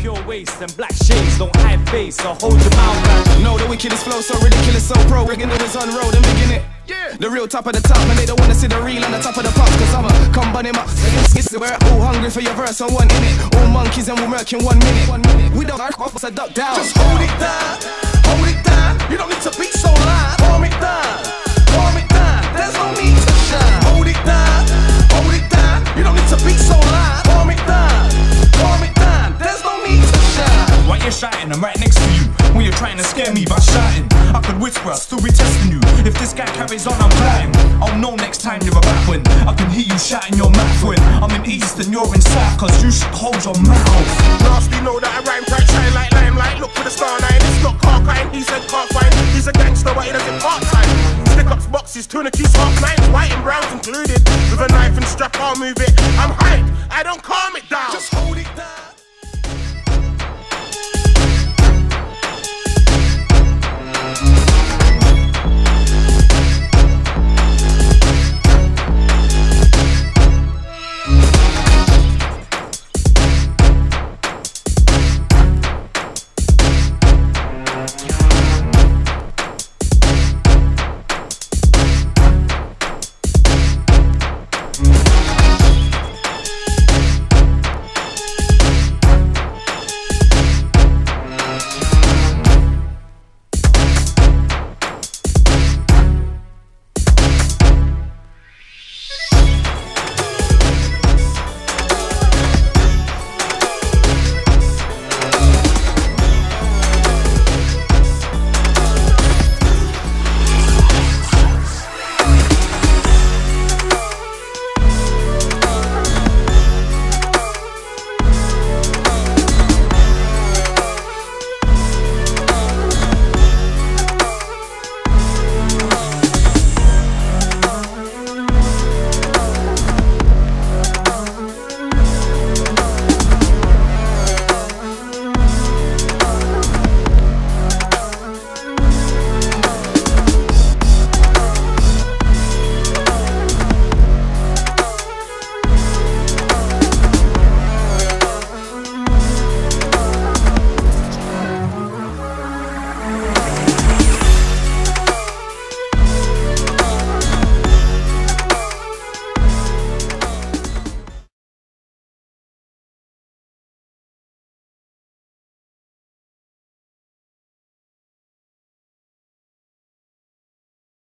pure waste and black shades, don't hide face, so hold your mouth, man. Know the wickedest flow, so ridiculous, so pro. Rigging it is on road and begin it. Yeah. The real top of the top, and they don't wanna see the real on the top of the pops. Cause I'ma come bun him up. We're all hungry for your verse and one in it. All monkeys and we'll murk in 1 minute. We don't like off, so duck down. Just hold it down, hold it down. You don't need to be so loud. Calm it down, calm it down. There's no need to shine. Hold it down, hold it down. You don't need to be so loud. Calm it down, calm it down. There's no need to shine. Why you're shouting? I'm right next to you. When you're trying to scare me by shouting, I could whisper, I'll still be testing you. If this guy carries on, I'm flying. I'll know next time you're a back when I can hear you shouting your mouth when I'm in east and you're in south, cause you should hold your mouth. Nasty know that I rhyme quite shine like limelight. Look for the star line, it's not car crime. He said can't find. He's a gangster, but he doesn't part-time. Stick-ups, boxes, tuna keys, half nines, white and browns included. With a knife and strap, I'll move it. I'm hyped, I don't calm it down. Just hold it